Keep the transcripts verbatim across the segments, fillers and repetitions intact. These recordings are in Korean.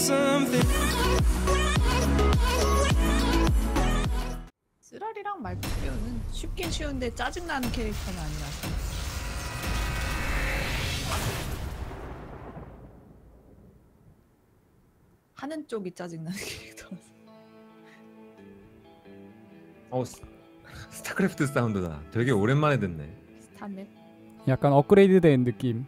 쓰라리랑 말피오는 쉽긴 쉬운데 짜증나는 캐릭터는 아니라서. 하는 쪽이 짜증나는 캐릭터. 어, 스, 스타크래프트 사운드다. 되게 오랜만에 듣네. 스타맵. 약간 업그레이드된 느낌.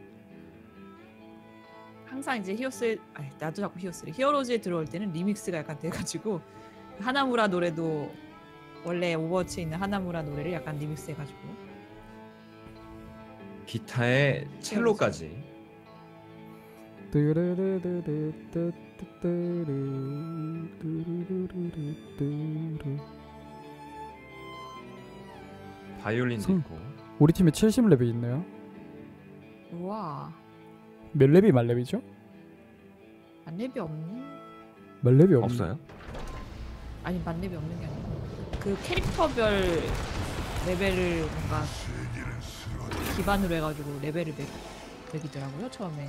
항상 이제 히오스, 아니 나도 자꾸 히오스래. 히어로즈에 들어올 때는 리믹스가 약간 돼가지고 하나무라 노래도 원래 오버워치에 있는 하나무라 노래를 약간 리믹스 해가지고 기타에 첼로까지. 바이올린도 성- 있고. 우리 팀에 칠십 렙이 있네요. 우와 몇 렙이 만렙이죠? 만렙이 없니? 만렙이 없... 없어요? 아니 만렙이 없는 게 아니고 그 캐릭터별 레벨을 뭔가 기반으로 해가지고 레벨을 매, 매기더라고요 처음에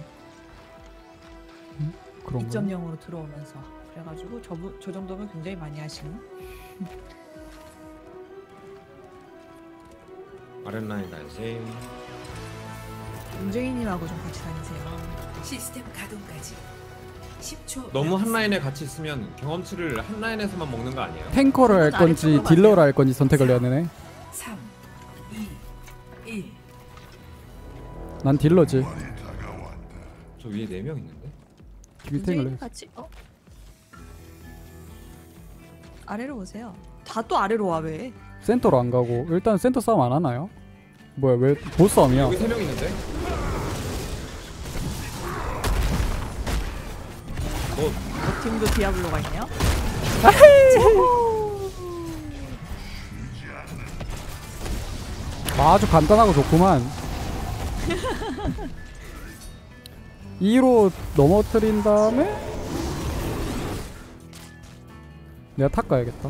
그런가? 이 점 영으로 들어오면서 그래가지고 저, 저 정도면 굉장히 많이 하시는 아랫라인 가야지. 윤정희님하고 좀 같이 다니세요. 시스템 가동까지 십 초. 너무 한 라인에 같이 있으면 경험치를 한 라인에서만 먹는 거 아니에요? 탱커를 할 건지 아래쪽으로 딜러를 할 건지 선택을 해야 되네. 삼, 이, 일. 난 딜러지. 저 위에 네 명 있는데? 딜탱을 윤정희님 해. 같이 어? 아래로 오세요. 다 또 아래로 와 왜? 센터로 안 가고 일단 센터 싸움 안 하나요? 뭐야 왜 보스 싸움이야? 여기 세 명 있는데? 뭐 저 팀도 디아블로가 있네요. 아주 간단하고 좋구만. 이로 넘어뜨린 다음에 내가 탑 가야겠다.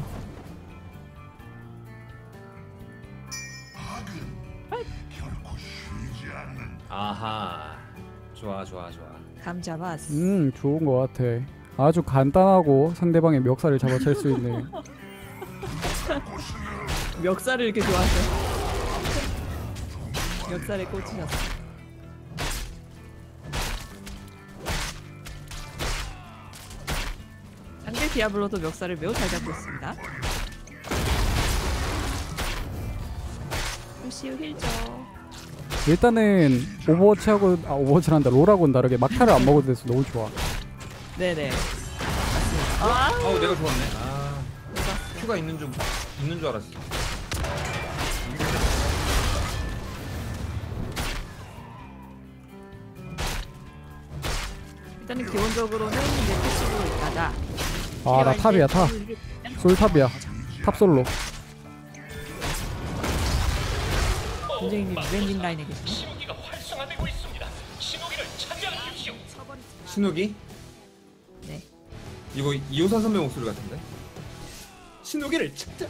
아하. 좋아 좋아 좋아. 감 잡았어. 음 좋은 거 같아. 아주 간단하고 상대방의 멱살을 잡아챌 수 있는. 멱살을 이렇게 좋아하세요? 멱살에 꽂히셨어. 상대 디아블로도 멱살을 매우 잘 잡고 있습니다. 루시우 힐죠. 일단은 오버워치하고 아 오버워치란다 롤하고는 다르게 막타를 안 먹어도 돼서 너무 좋아. 네네. 아, 아우 내가 좋았네. 아 큐가 있는 줄 있는 줄 알았어. 일단은 기본적으로는 이제 패시브 있다가 아 나 탑이야 탑. 솔탑이야. 탑 솔로. 굉장히 왼쪽 라인에 계시네. 신호기가 활성화되고 있습니다. 신호기를 찾아주십시오. 신욱이? 네. 이거 이호선 선배 목소리 같은데? 신욱이를 찾자.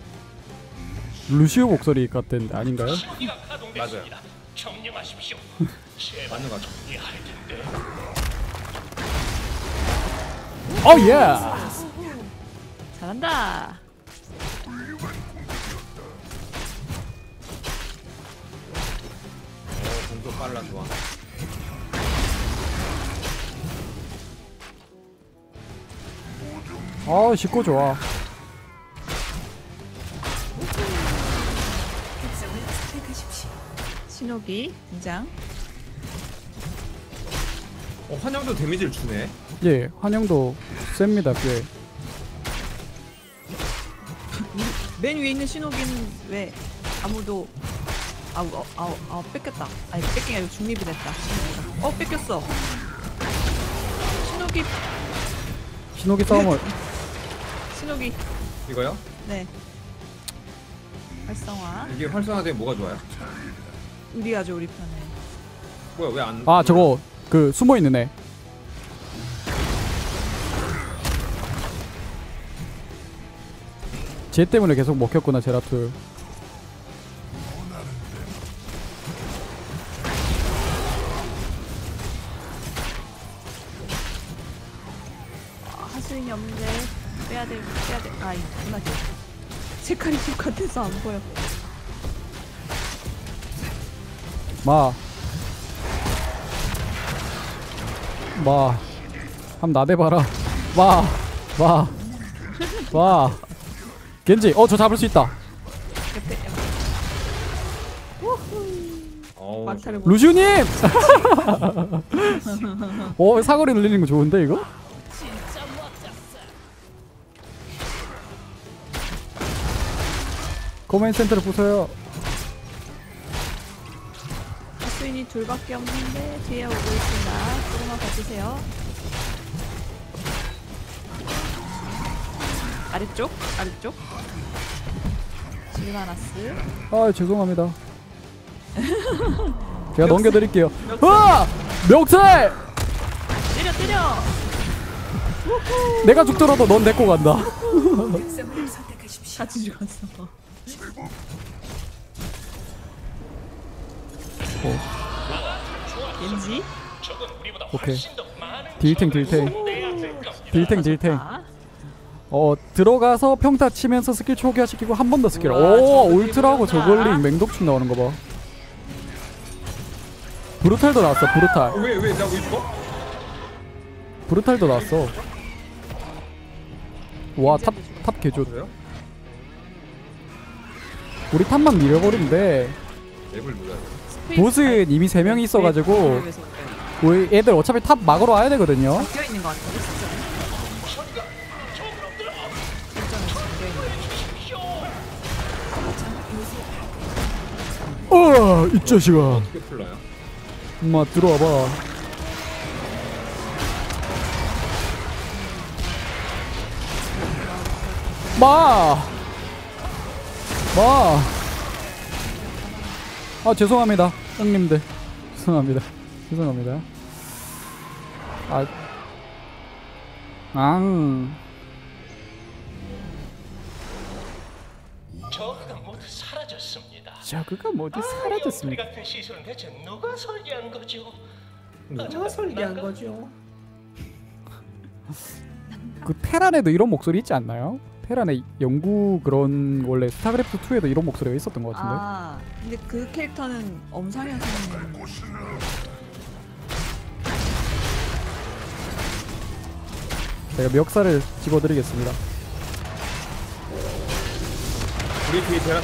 루시오 목소리 같은데 아닌가요? 신호기가 가동됐습니다. 정령하십시오. 제발 맞는 것 같아. 정리할 텐데. 어 예. 잘한다. 어 공도 빨라 좋아. 아 쉽고 좋아. 특성을 선택하십시오. 신호기 등장. 어 환영도 데미지를 주네. 예 환영도 셉니다 꽤. 맨 위에 있는 신호기는 왜 아무도 아우 어, 아우 아우 뺏겼다. 아니 뺏긴 게 아니고 중립이 됐다. 신호기가. 어 뺏겼어. 신호기 신호기 싸움을 신호기 이거요? 네 활성화 이게 활성화되면 뭐가 좋아요? 우리하죠 우리 편에. 뭐야 왜 안? 아 저거 그 숨어 있는 애. 쟤 때문에 계속 먹혔구나 제라툴. 스윙이 없는데 빼야 돼 빼야 돼. 아 이구나. 색깔이 똑같아서 안 보여. 마. 마. 한번 나대봐라. 마. 마. 마. 겐지. 어 저 잡을 수 있다. 옆에 어우, 막타를 못. 루시우님! 어 사거리 늘리는 거 좋은데 이거? 코멘 센터를 부숴요. 스윙이 둘밖에 없는데 뒤에 오고 있습니다. 조금만 버티세요. 아래쪽 아래쪽. 실바나스. 아 죄송합니다. 제가 넘겨드릴게요. 아! 멱살! 때려 때려. 내가 죽더라도 넌 데리고 간다. 특성을 선택하십시오. 같이 죽었어. 왠지? 적은 우리보다 오케이. 훨씬 더 많은 딜탱 적을 딜탱 손대야 될 겁니다. 딜탱 딜탱. 아, 어 들어가서 평타 치면서 스킬 초기화시키고 한 번 더 스킬. 우와, 오 저글링 울트라하고 올라온다. 저글링 맹독충 나오는 거 봐. 브루탈도 나왔어. 브루탈. 왜왜 나 왜 죽어? 브루탈도 나왔어. 와 탑 탑 개좋. 그래요? 우리 탑만 밀어버리면 돼. 맵을 눌러야 돼. 스페이스 보스는 이미 세 명이 있어가지고 위해서 그래요. 우리 애들 어차피 탑 막으러 와야 되거든요. 바뀌어 있는 것 같은데 진짜. 어, 이 자식아. 어떻게 풀나요? 엄마 들어와봐. 마! 마! 아 죄송합니다 형님들. 죄송합니다. 죄송합니다. 아 앙. 저그가 모두 사라졌습니다. 저그가 모두 우리 사라졌습니다. 같은 시설은 대체 누가 설계한 거죠? 누가 설계한 거죠? 그 테란에도 이런 목소리 있지 않나요? 테란의 영구 그런 원래 스타크래프트 투에도 이런 목소리가 있었던 것 같은데. 아 근데 그 캐릭터는 엄상현 선생님. 제가 멱살을 집어드리겠습니다. 우리 뒤에 제라툴.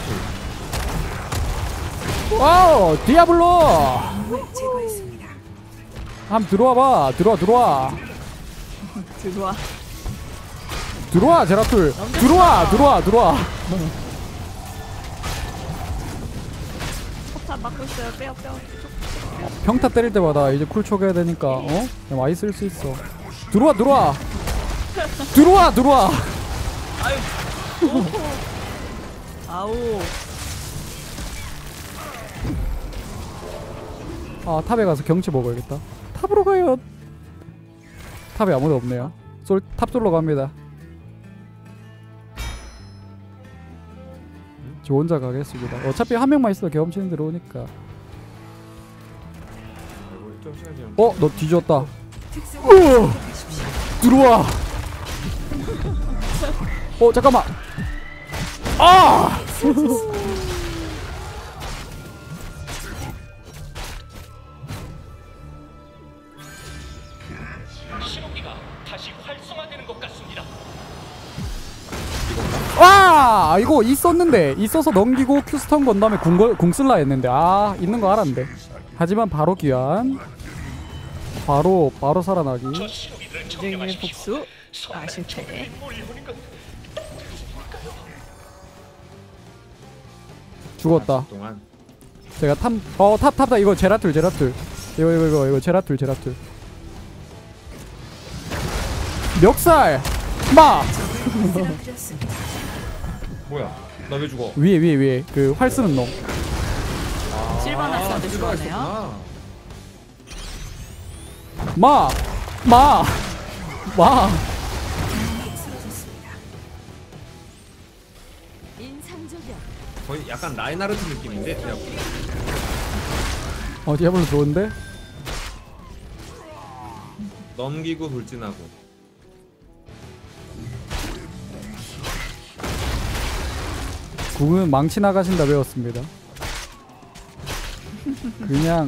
와우 디아블로. 을 제거했습니다. 한번 들어와봐. 들어와 들어와 들어와. 들어와 제라툴. 들어와 들어와 들어와. 폭탄 막고 있어요. 빼요 빼요. 평타 때릴 때마다 이제 쿨 초기해야 되니까 어? 그냥 많이 쓸 수 있어. 들어와 들어와 들어와 들어와. 아우. 아 탑에 가서 경치 먹어야겠다. 탑으로 가요. 탑에 아무도 없네요. 솔, 탑 솔로 갑니다. 저 혼자 가겠습니다. 어차피 한 명만 있어도 경험치는 들어오니까. 아이고 좀 시간이 좀. 어? 너 뒤졌다. 특성을 우와! 선택하십시오. 들어와. 어 잠깐만. 아! 신호기가 다시 활성화되는 것 같습니다. 와! 이거 있었는데 있어서 넘기고 큐스턴 건 다음에 궁, 궁 쓸라 했는데 아 있는 거 알았는데. 하지만 바로 귀환. 바로 바로 살아나기. 저 신호기들을 이정님의 점령하십시오. 복수. 아 실패. 몰려오는 건 죽었다. 동안 제가 탑, 어, 탑, 탑, 탑, 이거 제라툴, 제라툴. 이거, 이거, 이거, 이거, 제라툴, 제라툴. 멱살! 마! 쓰러뜨렸습니다. 뭐야? 나 왜 죽어? 위에, 위에, 위에. 그, 활 쓰는 놈. 아, 실바나스한테 실바가 죽었네요. 있었구나. 마! 마! 마! 쓰러졌습니다. 인상적이야. 거의 약간 라인하르트 느낌인데 그냥 어, 디아블로 좋은데? 넘기고 돌진하고. 궁은 망치 나가신다 배웠습니다. 그냥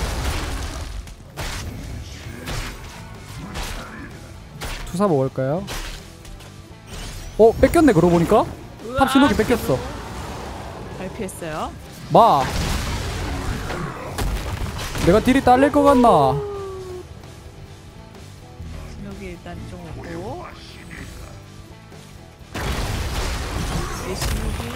투사 먹을까요? 어 뺏겼네 그러고 보니까. 탑 신호기 뺏겼어. 잘 피했어요. 마 내가 딜이 딸릴 것 같나? 신호기 일단 좀 오고. 내 신호기.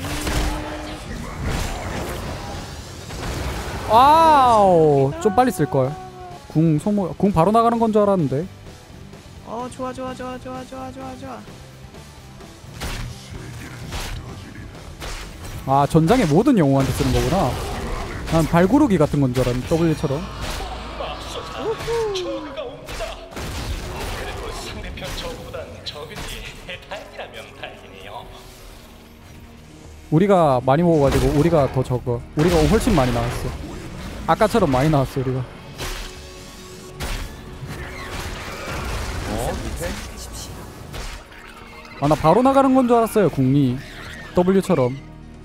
와우 좀 빨리 쓸걸. 궁 소모 궁 바로 나가는 건 줄 알았는데. 어 좋아 좋아 좋아 좋아 좋아 좋아 좋아. 아 전장의 모든 영웅한테 쓰는 거구나. 난 발구르기 같은 건 줄 알았는데 W처럼. 맙소사. 저그가 옵니다. 그래도 상대편 저그보단 적은이 다행이라면 다행이네요. 우리가 많이 먹어가지고 우리가 더 적어. 우리가 훨씬 많이 나왔어. 아까처럼 많이 나왔어 우리가. 어 밑에 아 나 바로 나가는 건 줄 알았어요 궁이 W처럼.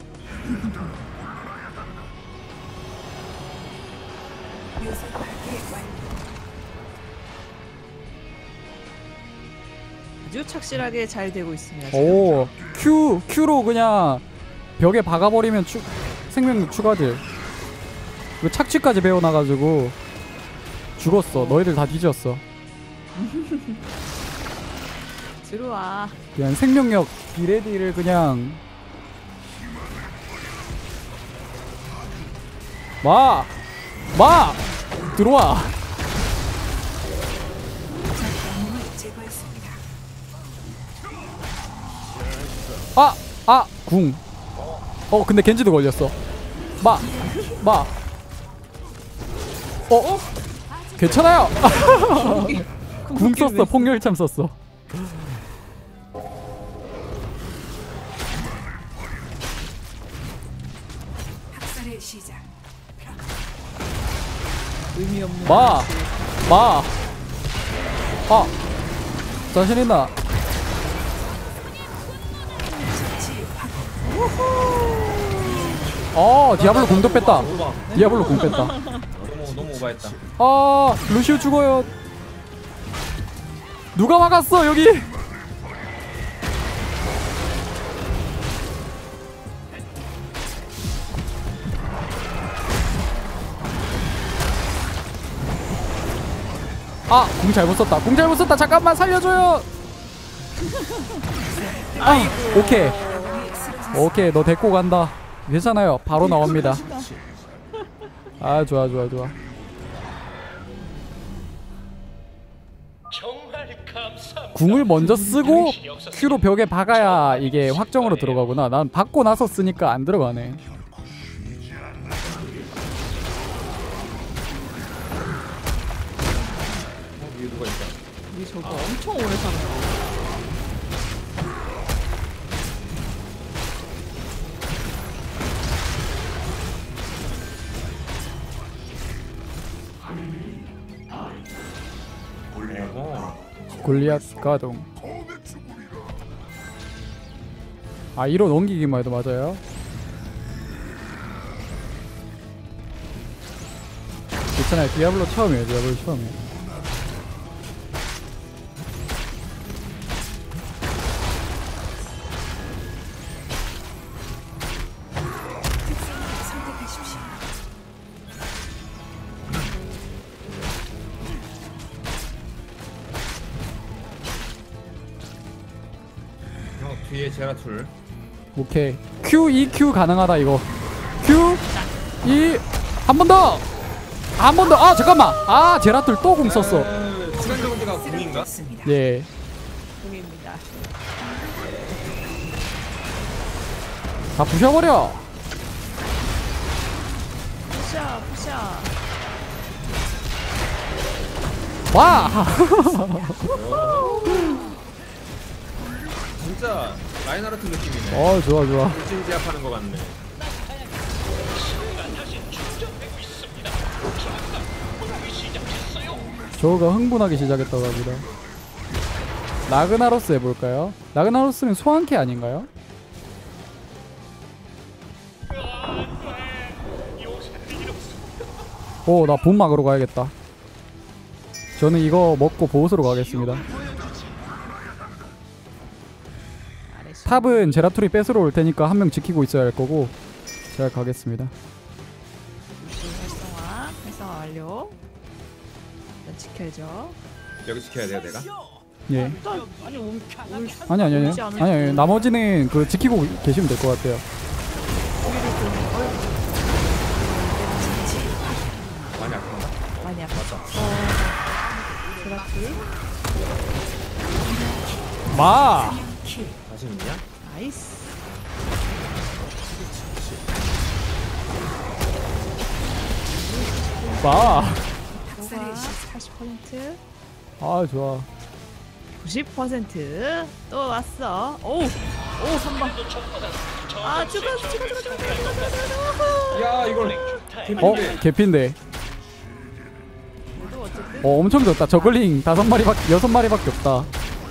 요소 파괴 완료. 아주 착실하게 잘 되고 있습니다. 지금. 오 Q Q로 그냥 벽에 박아버리면 추, 생명력 추가들. 그 착취까지 배워놔가지고 죽었어. 너희들 다 뒤졌어. 들어와. 그냥 생명력 비레디를 그냥 마! 마! 들어와. 적 영웅을 제거했습니다. 아! 아! 궁. 어 근데 겐지도 걸렸어. 마! 마! 어? 어? 괜찮아요! 궁 썼어. 폭렬참 썼어. 학살의 시작. 의미 없는. 마! 마! 아! 자신 있나? 처치 확인. 어 디아블로 궁도 뺐다. 오바. 디아블로 궁 뺐다. 너무 너무 오바했다. 아 루시우 죽어요. 누가 막았어 여기? 아 궁 잘못 썼다. 궁 잘못 썼다. 잠깐만 살려줘요. 아 오케이 영웅이 쓰러졌습니다. 오케이 너 데리고 간다. 괜찮아요. 바로 나옵니다. 아 좋아 좋아 좋아. 정말 감사합니다. 궁을 먼저 쓰고 당신이 없었으면 Q로 벽에 박아야 이게 확정으로 들어가구나. 난 박고 나서 쓰니까 안 들어가네. 어, 위에 누가 있다. 우리 저거 엄청 오래 사는 거. 어. 골리앗 가동. 아 이로 넘기기만 해도 맞아요. 괜찮아요. 디아블로 처음이에요. 디아블로 처음이에요. 특성을 선택하십시오. 어, 뒤에 제라툴. 오케이. Q, E, Q 가능하다 이거. Q, E 한 번 더. 한 번 더. 아 잠깐만. 아 제라툴 또 궁 썼어. 시간 정지가 궁인가? 쓰러졌습니다. 예. 공입니다. 다 부셔버려. 푸샤 푸샤. 와. 진짜 라인하르트 느낌이네. 어 좋아 좋아. 돌진 제압하는 것 같네. 다시 충전되고 있습니다. 저그가 공격이 시작했어요. 저우가 흥분하기 시작했다고 합니다. 라그나로스 해볼까요? 라그나로스는 소환캐 아닌가요? 오, 나 본 막으러 가야겠다. 저는 이거 먹고 보호소로 가겠습니다. 아래시. 탑은 제라툴이 뺏으러 올 테니까 한 명 지키고 있어야 할 거고 제가 가겠습니다. 루시 활성화. 활성화 완료. 일단 지켜야죠. 여기 지켜야 돼요 내가. 예. 일단 아니 올, 올 아니 아니 아니. 울지 않을 아니 아니. 나머지는 그 지키고 계시면 될 것 같아요. 많이 아픈가? 많이 아팠어. 어. 그렇지. 마. 킬. 다시 있냐? 나이스. 마. 학살의 시작. 팔십 퍼센트. 아 좋아. 구십 퍼센트. 또 왔어. 오우. 오, 선방. 아, 죽어, 죽어, 죽어, 죽어, 죽어, 죽어, 죽어. 야 이걸 어 개피인데. 그래도 어쨌든 어 엄청 좋다. 저글링 다섯 마리밖에 여섯 마리밖에 없다.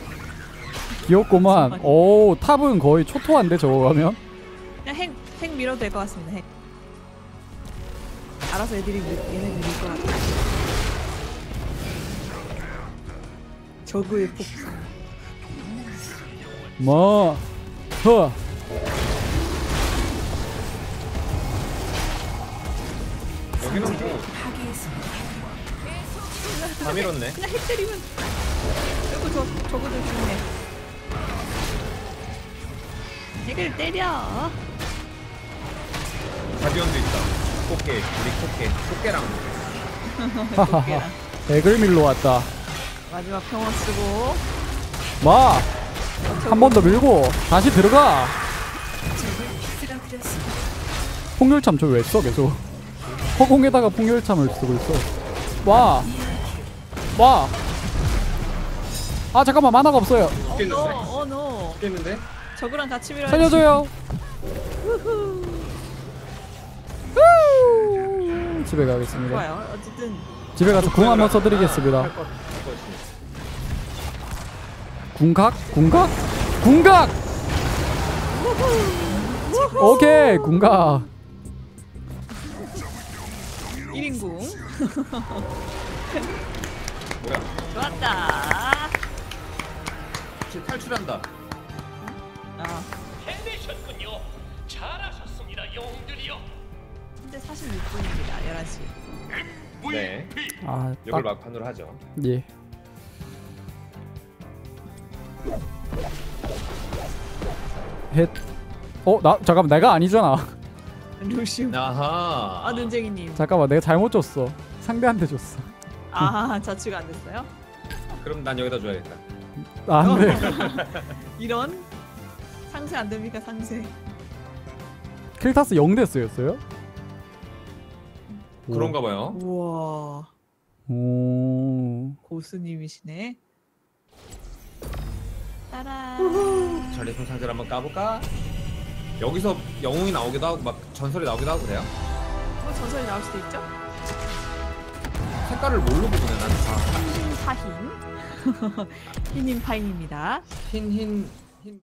귀엽구만. 오 탑은 거의 초토화인데 저거 가면. 그냥 핵, 핵 밀어도 될 것 같습니다. 핵. 알아서 애들이 밀, 얘네 밀릴 것 같아. 저그의 폭풍. 뭐. 허. 여기는 뭐 파괴했습니다. 다 밀었네. 그냥 핵 때리면. 아이고 저 저그들 죽네. 핵을 때려. 가디언도 있다. 꽃게 우리 꽃게 꽃게랑 하하하. 백을 밀러 왔다. 마지막 평원 쓰고. 마. 한 번 더 밀고 다시 들어가. 적을 쓰러뜨렸습니다. 폭렬참 저 왜 써 계속. 허공에다가 폭렬참을 쓰고 있어. 와. 와. 아 잠깐만 만화가 없어요. 어 노, 죽겠는데? 어 노. 죽겠는데? 저그랑 같이 밀어. 살려줘요. 후후. 후. 집에 가겠습니다. 좋아요. 어쨌든 집에 가서 궁 한번 써드리겠습니다. 할것 같습니다. 궁각? 궁각? 궁각! 오케이 궁각. 일 인궁. 뭐야? 좋았다. 지금 탈출한다. 아, 해내셨군요. 잘하셨습니다, 영웅들이요. 근데 사십육 분입니다. 열한 시. 네. 아, 이걸 딱 막판으로 하죠. 예. 헷. 어, 나 잠깐만 내가 아니잖아. 루시우. 아하. 아, 눈쟁이님. 잠깐만 내가 잘못 줬어. 상대한테 줬어. 아, 자취가 안 됐어요? 그럼 난 여기다 줘야겠다. 아, 안 돼. 이런 상세 안 됩니까 상세? 킬타스 영 대스였어요? 그런가 봐요. 우와, 오. 고수님이시네. 따라. 전리품 상자를 한번 까볼까? 여기서 영웅이 나오기도 하고 막 전설이 나오기도 하고 그래요? 뭐 전설이 나올 수도 있죠? 색깔을 뭘로 구분해? 나는 다 흰 파흰. 흰인 파인입니다. 흰, 흰